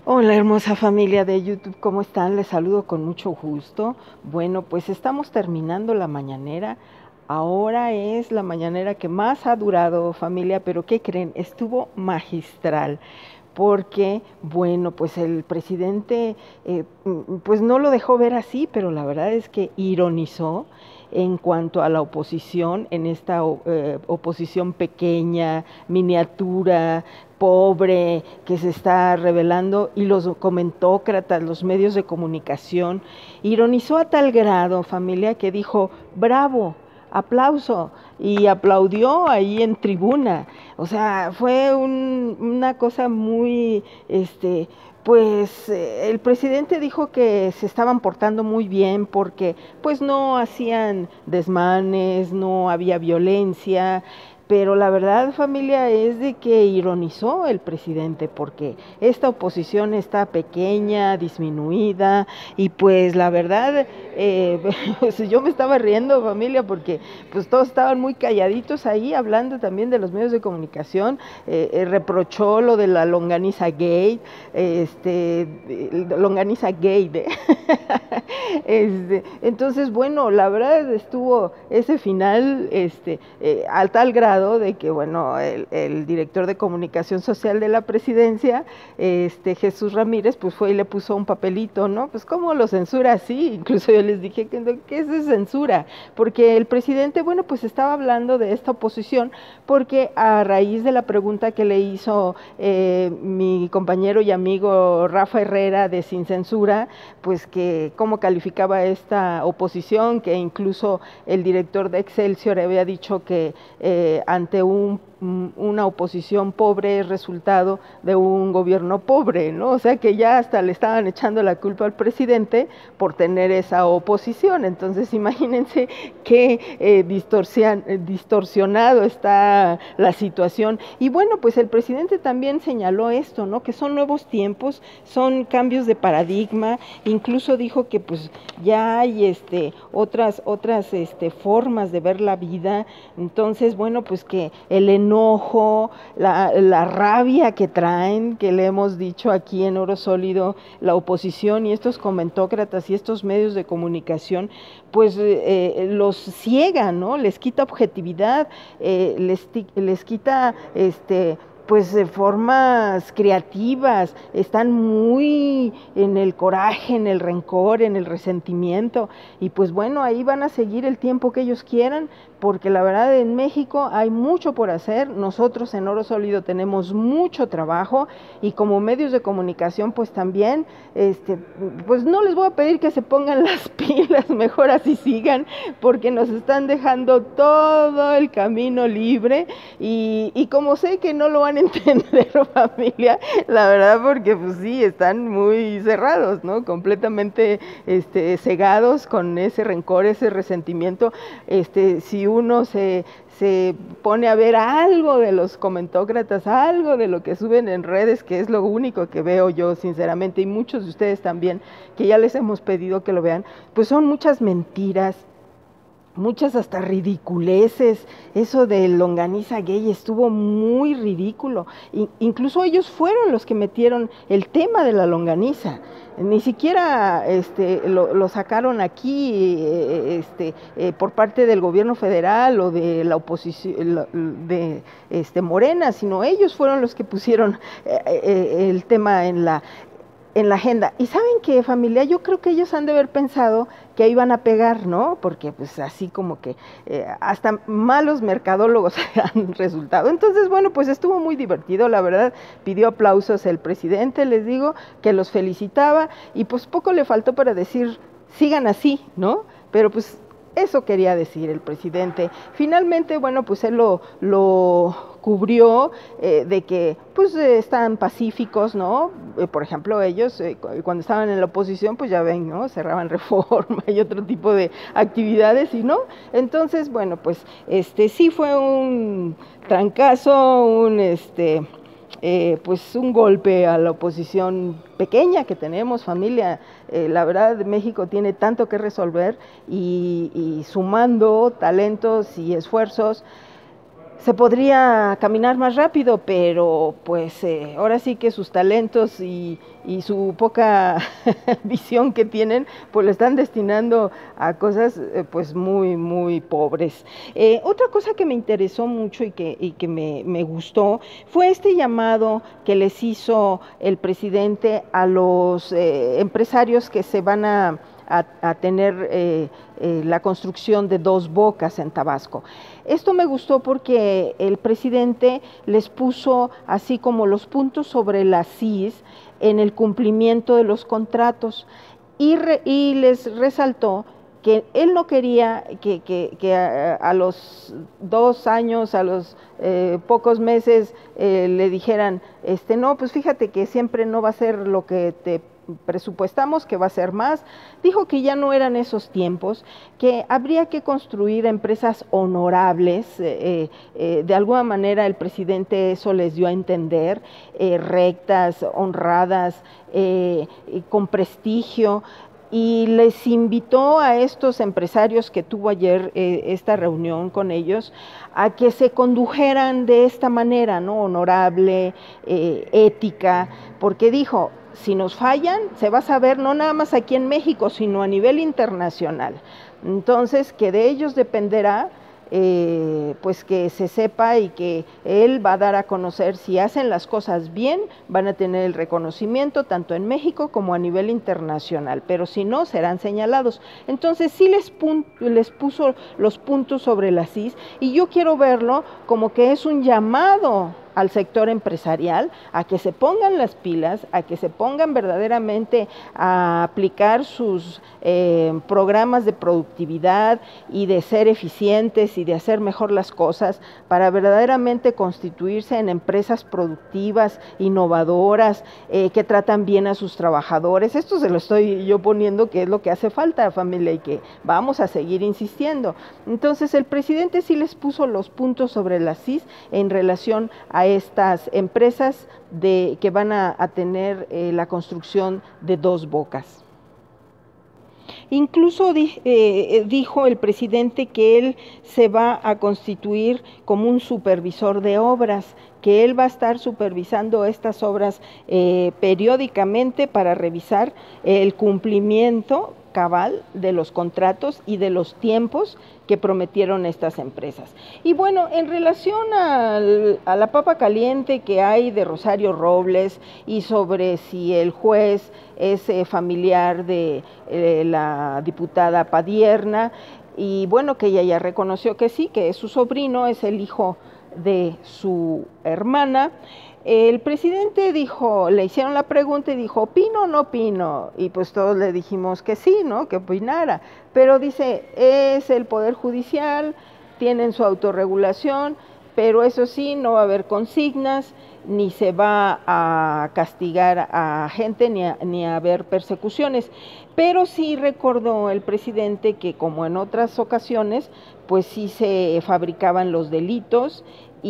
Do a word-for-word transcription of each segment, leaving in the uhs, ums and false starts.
Hola hermosa familia de YouTube, ¿cómo están? Les saludo con mucho gusto. Bueno, pues estamos terminando la mañanera. Ahora es la mañanera que más ha durado, familia, pero ¿qué creen? Estuvo magistral porque, bueno, pues el presidente eh, pues no lo dejó ver así, pero la verdad es que ironizó en cuanto a la oposición, en esta eh, oposición pequeña, miniatura, pobre, que se está revelando, y los comentócratas, los medios de comunicación, ironizó a tal grado, familia, que dijo, bravo, aplauso, y aplaudió ahí en tribuna. O sea, fue un, una cosa muy, este, pues eh, el presidente dijo que se estaban portando muy bien porque pues no hacían desmanes, no había violencia, pero la verdad, familia, es de que ironizó el presidente porque esta oposición está pequeña, disminuida, y pues la verdad, eh, pues yo me estaba riendo, familia, porque pues todos estaban muy calladitos ahí, hablando también de los medios de comunicación. Eh, eh, reprochó lo de la longaniza gay, este, longaniza gay, ¿eh? este, entonces, bueno, la verdad estuvo ese final este, eh, al tal grado de que, bueno, el, el director de comunicación social de la presidencia, este, Jesús Ramírez, pues fue y le puso un papelito, ¿no? Pues ¿cómo lo censura así? Incluso yo les dije, ¿qué, qué es de censura? Porque el presidente, bueno, pues estaba hablando de esta oposición, porque a raíz de la pregunta que le hizo eh, mi compañero y amigo Rafa Herrera de Sin Censura, pues que cómo calificaba esta oposición, que incluso el director de Excelsior había dicho que eh, ante un, una oposición pobre es resultado de un gobierno pobre, ¿no? O sea que ya hasta le estaban echando la culpa al presidente por tener esa oposición. Entonces imagínense qué eh, distorsión, distorsionado está la situación. Y bueno, pues el presidente también señaló esto, ¿no? Que son nuevos tiempos, son cambios de paradigma. Incluso dijo que pues ya hay este, otras, otras este, formas de ver la vida. Entonces, bueno, pues que el enojo, la, la rabia que traen, que le hemos dicho aquí en Oro Sólido, la oposición y estos comentócratas y estos medios de comunicación, pues eh, los ciega, ¿no? Les quita objetividad, eh, les, les quita este pues de formas creativas, están muy en el coraje, en el rencor, en el resentimiento, y pues bueno, ahí van a seguir el tiempo que ellos quieran, porque la verdad en México hay mucho por hacer. Nosotros en Oro Sólido tenemos mucho trabajo, y como medios de comunicación pues también, este, pues no les voy a pedir que se pongan las pilas, mejor así sigan, porque nos están dejando todo el camino libre, y, y como sé que no lo van a entender, familia, la verdad, porque pues sí, están muy cerrados, ¿no? Completamente este, cegados con ese rencor, ese resentimiento. Este, si uno se, se pone a ver algo de los comentócratas, algo de lo que suben en redes, que es lo único que veo yo, sinceramente, y muchos de ustedes también, que ya les hemos pedido que lo vean, pues son muchas mentiras, muchas hasta ridiculeces. Eso de longaniza gay estuvo muy ridículo. I- incluso ellos fueron los que metieron el tema de la longaniza. Ni siquiera este, lo, lo sacaron aquí eh, este, eh, por parte del gobierno federal o de la oposición de este, Morena, sino ellos fueron los que pusieron eh, eh, el tema en la, en la agenda. Y ¿saben qué, familia? Yo creo que ellos han de haber pensado que iban a pegar, ¿no? Porque pues así como que eh, hasta malos mercadólogos han resultado. Entonces, bueno, pues estuvo muy divertido, la verdad. Pidió aplausos el presidente, les digo, que los felicitaba, y pues poco le faltó para decir, sigan así, ¿no? Pero pues eso quería decir el presidente. Finalmente, bueno, pues él lo, lo cubrió eh, de que pues eh, están pacíficos, ¿no? Eh, por ejemplo, ellos eh, cuando estaban en la oposición, pues ya ven, ¿no? Cerraban Reforma y otro tipo de actividades, y no. Entonces, bueno, pues este sí fue un trancazo, un este eh, pues un golpe a la oposición pequeña que tenemos, familia. Eh, la verdad, México tiene tanto que resolver, y, y sumando talentos y esfuerzos, se podría caminar más rápido, pero pues eh, ahora sí que sus talentos y, y su poca visión que tienen, pues lo están destinando a cosas eh, pues muy, muy pobres. Eh, otra cosa que me interesó mucho y que, y que me, me gustó fue este llamado que les hizo el presidente a los eh, empresarios que se van a A, a, tener eh, eh, la construcción de dos bocas en Tabasco. Esto me gustó porque el presidente les puso así como los puntos sobre las is en el cumplimiento de los contratos y, re, y les resaltó que él no quería que, que, que a, a los dos años, a los eh, pocos meses eh, le dijeran, este, no, pues fíjate que siempre no va a ser lo que te presupuestamos, que va a ser más. Dijo que ya no eran esos tiempos, que habría que construir empresas honorables, eh, eh, de alguna manera el presidente eso les dio a entender, eh, rectas, honradas, eh, con prestigio, y les invitó a estos empresarios que tuvo ayer eh, esta reunión con ellos a que se condujeran de esta manera, ¿no? Honorable, eh, ética, porque dijo, si nos fallan, se va a saber no nada más aquí en México, sino a nivel internacional. Entonces, que de ellos dependerá, eh, pues que se sepa y que él va a dar a conocer si hacen las cosas bien, van a tener el reconocimiento tanto en México como a nivel internacional, pero si no, serán señalados. Entonces, sí les, les puso los puntos sobre las is, y yo quiero verlo como que es un llamado al sector empresarial a que se pongan las pilas, a que se pongan verdaderamente a aplicar sus eh, programas de productividad y de ser eficientes y de hacer mejor las cosas para verdaderamente constituirse en empresas productivas, innovadoras, eh, que tratan bien a sus trabajadores. Esto se lo estoy yo poniendo que es lo que hace falta, familia, y que vamos a seguir insistiendo. Entonces el presidente sí les puso los puntos sobre las is en relación a estas empresas de, que van a, a tener eh, la construcción de dos bocas. Incluso di, eh, dijo el presidente que él se va a constituir como un supervisor de obras, que él va a estar supervisando estas obras eh, periódicamente para revisar el cumplimiento cabal de los contratos y de los tiempos que prometieron estas empresas. Y bueno, en relación al, a la papa caliente que hay de Rosario Robles y sobre si el juez es eh, familiar de eh, la diputada Padierna, y bueno, que ella ya reconoció que sí, que es su sobrino, es el hijo de su hermana. El presidente dijo, le hicieron la pregunta y dijo, ¿opino o no opino? Y pues todos le dijimos que sí, ¿no? Que opinara. Pero dice, es el Poder Judicial, tienen su autorregulación, pero eso sí, no va a haber consignas, ni se va a castigar a gente, ni a, ni a haber persecuciones. Pero sí recordó el presidente que, como en otras ocasiones, pues sí se fabricaban los delitos,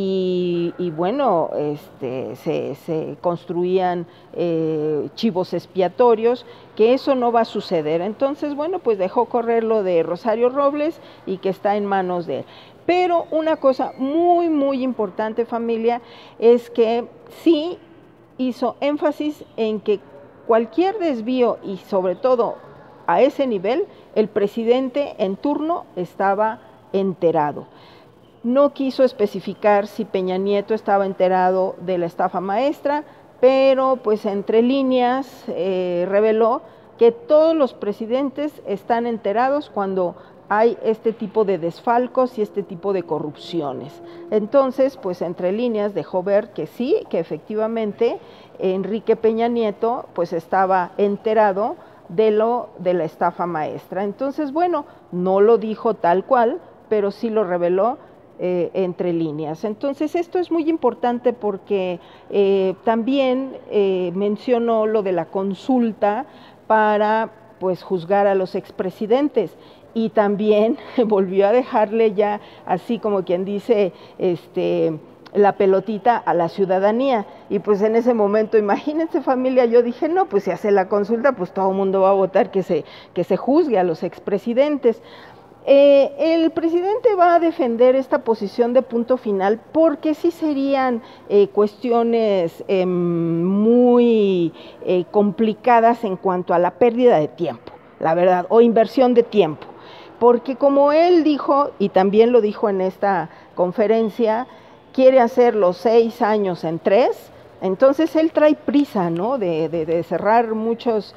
Y, y bueno, este, se, se construían eh, chivos expiatorios, que eso no va a suceder. Entonces, bueno, pues dejó correr lo de Rosario Robles y que está en manos de él. Pero una cosa muy, muy importante, familia, es que sí hizo énfasis en que cualquier desvío y sobre todo a ese nivel, el presidente en turno estaba enterado. No quiso especificar si Peña Nieto estaba enterado de la estafa maestra, pero pues entre líneas eh, reveló que todos los presidentes están enterados cuando hay este tipo de desfalcos y este tipo de corrupciones. Entonces, pues entre líneas dejó ver que sí, que efectivamente Enrique Peña Nieto pues estaba enterado de lo de la estafa maestra. Entonces, bueno, no lo dijo tal cual, pero sí lo reveló Eh, entre líneas. Entonces esto es muy importante porque eh, también eh, mencionó lo de la consulta para pues juzgar a los expresidentes y también volvió a dejarle ya así como quien dice este la pelotita a la ciudadanía. Y pues en ese momento, imagínense, familia, yo dije, no, pues si hace la consulta, pues todo el mundo va a votar que se, que se juzgue a los expresidentes. Eh, el presidente va a defender esta posición de punto final porque sí serían eh, cuestiones eh, muy eh, complicadas en cuanto a la pérdida de tiempo, la verdad, o inversión de tiempo. Porque como él dijo, y también lo dijo en esta conferencia, quiere hacer los seis años en tres. Entonces él trae prisa, ¿no? De, de, de cerrar muchos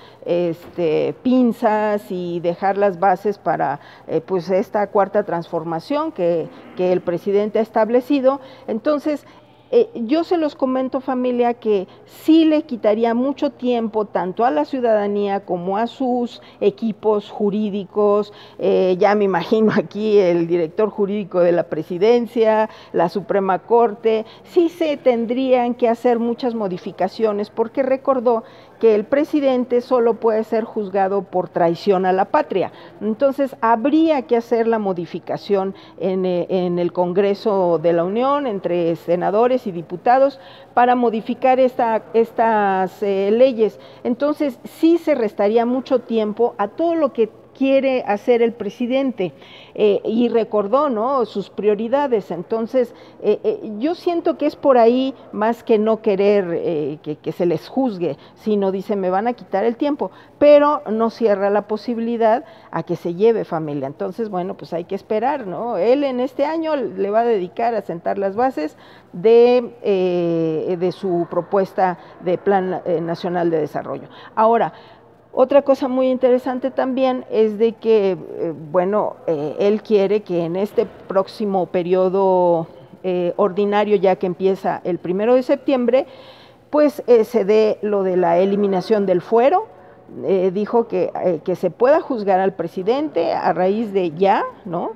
este, pinzas y dejar las bases para eh, pues esta cuarta transformación que, que el presidente ha establecido. Entonces, Eh, yo se los comento, familia, que sí le quitaría mucho tiempo tanto a la ciudadanía como a sus equipos jurídicos. Eh, ya me imagino aquí el director jurídico de la presidencia, la Suprema Corte. Sí se tendrían que hacer muchas modificaciones porque recordó que el presidente solo puede ser juzgado por traición a la patria. Entonces, habría que hacer la modificación en, en el Congreso de la Unión, entre senadores y diputados, para modificar esta, estas eh, leyes. Entonces, sí se restaría mucho tiempo a todo lo que quiere hacer el presidente, eh, y recordó, ¿no?, sus prioridades. Entonces, eh, eh, yo siento que es por ahí más que no querer eh, que, que se les juzgue, sino dice, me van a quitar el tiempo, pero no cierra la posibilidad a que se lleve, familia. Entonces, bueno, pues hay que esperar, ¿no? Él en este año le va a dedicar a sentar las bases de, eh, de su propuesta de Plan eh, Nacional de Desarrollo. Ahora, otra cosa muy interesante también es de que, eh, bueno, eh, él quiere que en este próximo periodo eh, ordinario, ya que empieza el primero de septiembre, pues eh, se dé lo de la eliminación del fuero. Eh, dijo que, eh, que se pueda juzgar al presidente a raíz de ya, ¿no?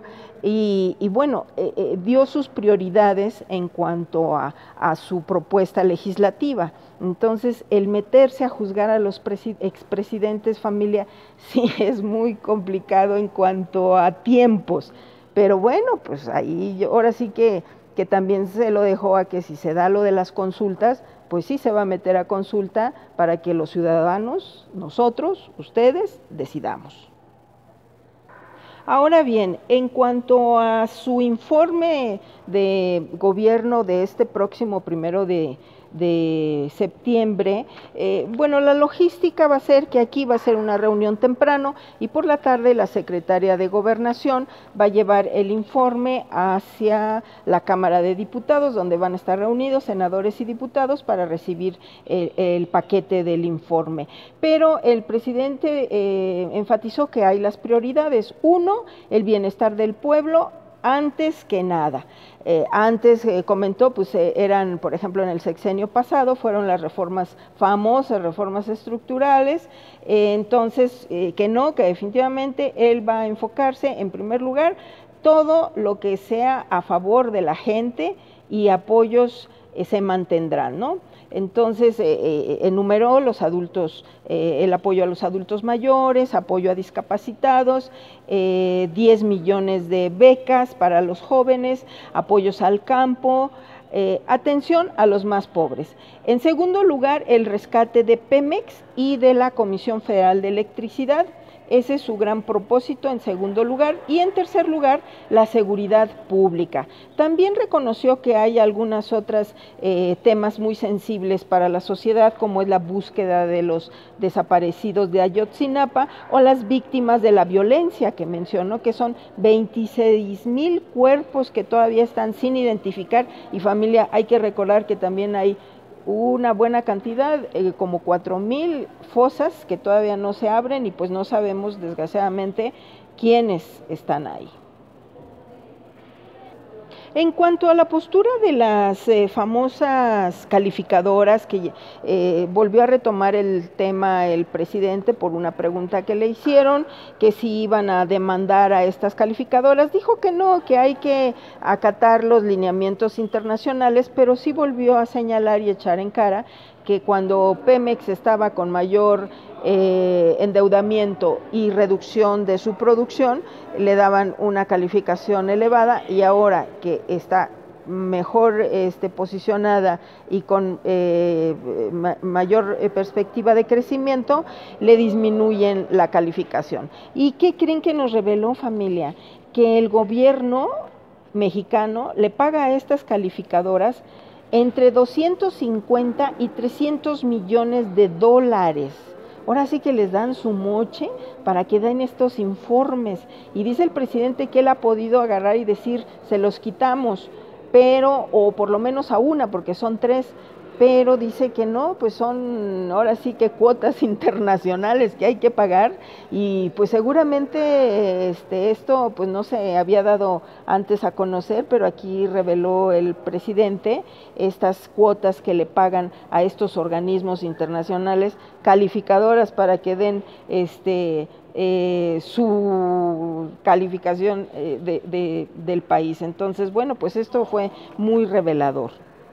Y, y bueno, eh, eh, dio sus prioridades en cuanto a, a su propuesta legislativa. Entonces, el meterse a juzgar a los expresidentes, familia, sí es muy complicado en cuanto a tiempos. Pero bueno, pues ahí yo, ahora sí que, que también se lo dejó a que si se da lo de las consultas, pues sí se va a meter a consulta para que los ciudadanos, nosotros, ustedes, decidamos. Ahora bien, en cuanto a su informe de gobierno de este próximo primero de, de septiembre, eh, bueno, la logística va a ser que aquí va a ser una reunión temprano y por la tarde la secretaria de Gobernación va a llevar el informe hacia la Cámara de Diputados, donde van a estar reunidos senadores y diputados para recibir el, el paquete del informe. Pero el presidente eh, enfatizó que hay las prioridades. Uno, el bienestar del pueblo antes que nada. Eh, antes eh, comentó, pues eh, eran, por ejemplo, en el sexenio pasado, fueron las reformas famosas, reformas estructurales, eh, entonces eh, que no, que definitivamente él va a enfocarse en primer lugar todo lo que sea a favor de la gente y apoyos eh, se mantendrán, ¿no? Entonces, eh, eh, enumeró los adultos, eh, el apoyo a los adultos mayores, apoyo a discapacitados, eh, diez millones de becas para los jóvenes, apoyos al campo, eh, atención a los más pobres. En segundo lugar, el rescate de Pemex y de la Comisión Federal de Electricidad. Ese es su gran propósito en segundo lugar. Y en tercer lugar, la seguridad pública. También reconoció que hay algunas otras eh, temas muy sensibles para la sociedad, como es la búsqueda de los desaparecidos de Ayotzinapa o las víctimas de la violencia, que mencionó que son veintiséis mil cuerpos que todavía están sin identificar. Y familia, hay que recordar que también hay una buena cantidad, eh, como cuatro mil fosas que todavía no se abren y pues no sabemos desgraciadamente quiénes están ahí. En cuanto a la postura de las eh, famosas calificadoras, que eh, volvió a retomar el tema el presidente por una pregunta que le hicieron, que si iban a demandar a estas calificadoras, dijo que no, que hay que acatar los lineamientos internacionales, pero sí volvió a señalar y echar en cara que cuando Pemex estaba con mayor eh, endeudamiento y reducción de su producción, le daban una calificación elevada, y ahora que está mejor este, posicionada y con eh, ma mayor perspectiva de crecimiento, le disminuyen la calificación. ¿Y qué creen que nos reveló, familia? que el gobierno mexicano le paga a estas calificadoras entre doscientos cincuenta y trescientos millones de dólares. Ahora sí que les dan su moche para que den estos informes. Y dice el presidente que él ha podido agarrar y decir, se los quitamos, pero, o por lo menos a una, porque son tres, pero dice que no, pues son ahora sí que cuotas internacionales que hay que pagar, y pues seguramente este, esto pues no se había dado antes a conocer, pero aquí reveló el presidente estas cuotas que le pagan a estos organismos internacionales calificadoras para que den este Eh, su calificación eh, de, de, del país. Entonces, bueno, pues esto fue muy revelador.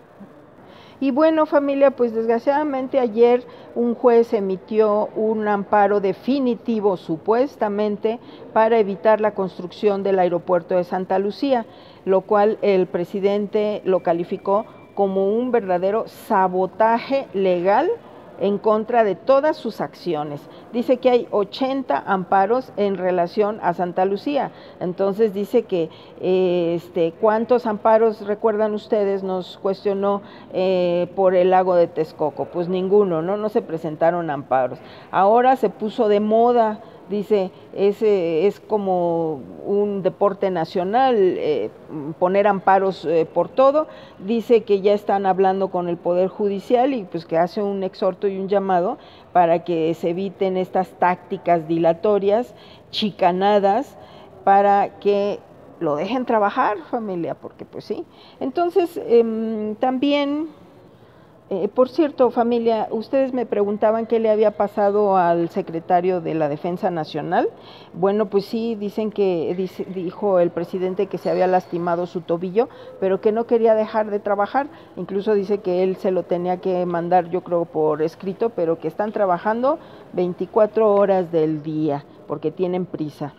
Y bueno, familia, pues desgraciadamente ayer un juez emitió un amparo definitivo, supuestamente, para evitar la construcción del aeropuerto de Santa Lucía, lo cual el presidente lo calificó como un verdadero sabotaje legal en contra de todas sus acciones. Dice que hay ochenta amparos en relación a Santa Lucía. Entonces dice que eh, este, ¿cuántos amparos recuerdan ustedes? Nos cuestionó eh, por el lago de Texcoco. Pues ninguno, ¿no? No se presentaron amparos. Ahora se puso de moda, dice, ese es como un deporte nacional, eh, poner amparos eh, por todo. Dice que ya están hablando con el Poder Judicial y pues que hace un exhorto y un llamado para que se eviten estas tácticas dilatorias, chicanadas, para que lo dejen trabajar, familia, porque pues sí. Entonces, eh, también... Eh, por cierto, familia, ustedes me preguntaban qué le había pasado al secretario de la Defensa Nacional. Bueno, pues sí, dicen que dice, dijo el presidente que se había lastimado su tobillo, pero que no quería dejar de trabajar. Incluso dice que él se lo tenía que mandar, yo creo, por escrito, pero que están trabajando veinticuatro horas del día, porque tienen prisa.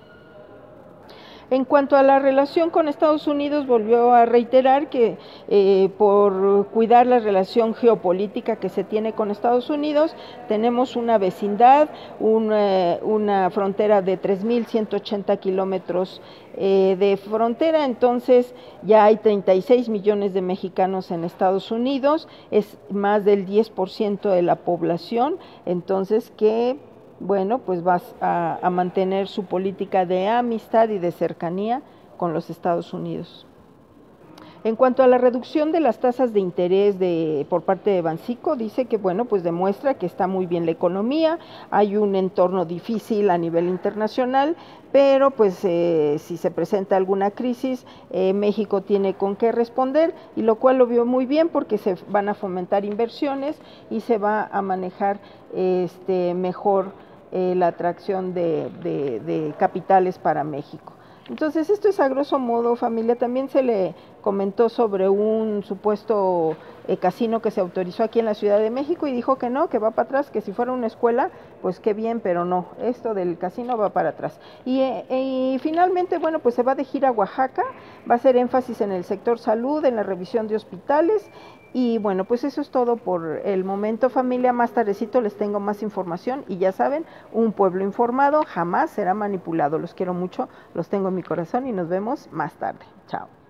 En cuanto a la relación con Estados Unidos, volvió a reiterar que eh, por cuidar la relación geopolítica que se tiene con Estados Unidos, tenemos una vecindad, una, una frontera de tres mil ciento ochenta kilómetros eh, de frontera. Entonces ya hay treinta y seis millones de mexicanos en Estados Unidos, es más del diez por ciento de la población, entonces que... bueno, pues va a, a mantener su política de amistad y de cercanía con los Estados Unidos. En cuanto a la reducción de las tasas de interés de, por parte de Banxico, dice que, bueno, pues demuestra que está muy bien la economía, hay un entorno difícil a nivel internacional, pero pues eh, si se presenta alguna crisis, eh, México tiene con qué responder, y lo cual lo vio muy bien porque se van a fomentar inversiones y se va a manejar este, mejor Eh, la atracción de, de, de capitales para México. Entonces, esto es a grosso modo, familia. También se le comentó sobre un supuesto eh, casino que se autorizó aquí en la Ciudad de México y dijo que no, que va para atrás, que si fuera una escuela, pues qué bien, pero no, esto del casino va para atrás. Y, eh, y finalmente, bueno, pues se va de gira a Oaxaca, va a hacer énfasis en el sector salud, en la revisión de hospitales. Y bueno, pues eso es todo por el momento, familia. Más tardecito les tengo más información y ya saben, un pueblo informado jamás será manipulado. Los quiero mucho, los tengo en mi corazón y nos vemos más tarde. Chao.